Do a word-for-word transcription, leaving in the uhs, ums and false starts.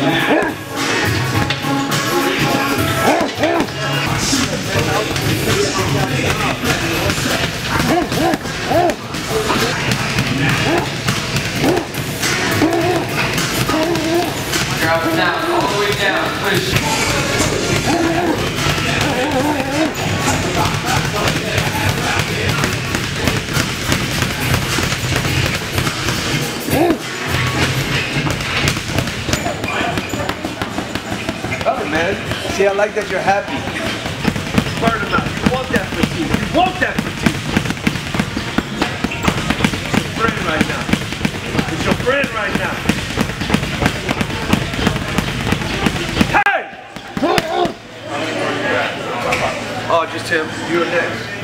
Drop it down, all the way down, push. Oh man, see, I like that you're happy. Burn them out. You want that fatigue. You want that fatigue. It's your friend right now. It's your friend right now. Hey! Oh, just him. You're next.